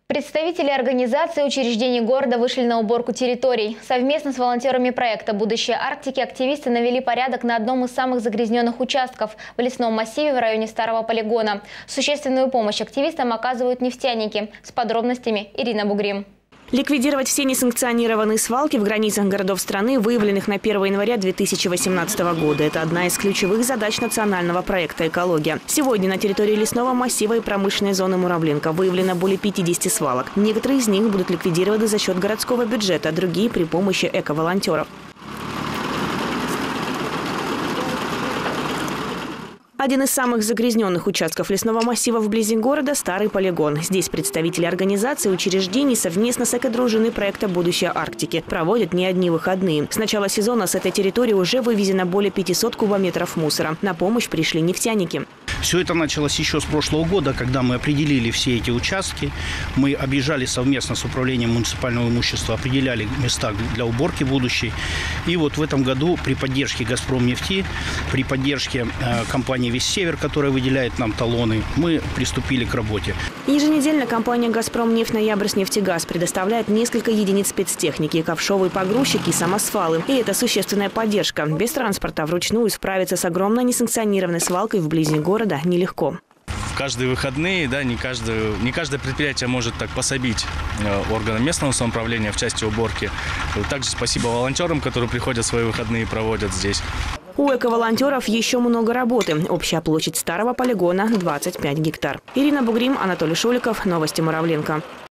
Представители организаций и учреждений города вышли на уборку территорий. Совместно с волонтерами проекта «Будущее Арктики» активисты навели порядок на одном из самых загрязненных участков в лесном массиве в районе Старого полигона. Существенную помощь активистам оказывают нефтяники. С подробностями Ирина Бугрим. Ликвидировать все несанкционированные свалки в границах городов страны, выявленных на 1 января 2018 года. Это одна из ключевых задач национального проекта «Экология». Сегодня на территории лесного массива и промышленной зоны Муравленко выявлено более 50 свалок. Некоторые из них будут ликвидированы за счет городского бюджета, другие – при помощи эко-волонтеров. Один из самых загрязненных участков лесного массива вблизи города – Старый полигон. Здесь представители организаций и учреждений совместно с экодружиной проекта «Будущее Арктики» проводят не одни выходные. С начала сезона с этой территории уже вывезено более 500 кубометров мусора. На помощь пришли нефтяники. Все это началось еще с прошлого года, когда мы определили все эти участки. Мы объезжали совместно с управлением муниципального имущества, определяли места для уборки будущей. И вот в этом году при поддержке «Газпромнефти», при поддержке компании «Весь Север», которая выделяет нам талоны, мы приступили к работе. Еженедельно компания «Газпромнефть», «Ноябрьснефтегаз» предоставляет несколько единиц спецтехники, ковшовые погрузчики и самосвалы. И это существенная поддержка. Без транспорта вручную справиться с огромной несанкционированной свалкой вблизи города нелегко. В каждые выходные, не каждое предприятие может так пособить органам местного самоуправления в части уборки. Также спасибо волонтерам, которые приходят в свои выходные и проводят здесь. У эко-волонтеров еще много работы. Общая площадь Старого полигона – 25 гектар. Ирина Бугрим, Анатолий Шуликов. Новости Муравленко.